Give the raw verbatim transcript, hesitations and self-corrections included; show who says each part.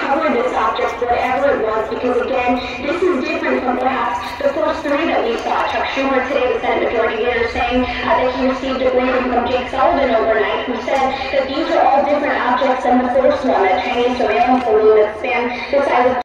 Speaker 1: cover this object, whatever it was, because again, this is different from perhaps the first three that we saw. Chuck Schumer today, the Senate Majority Leader, saying uh, that he received a briefing from Jake Sullivan overnight, who said that these are all different objects than the first one, a Chinese surveillance balloon that spanned the size of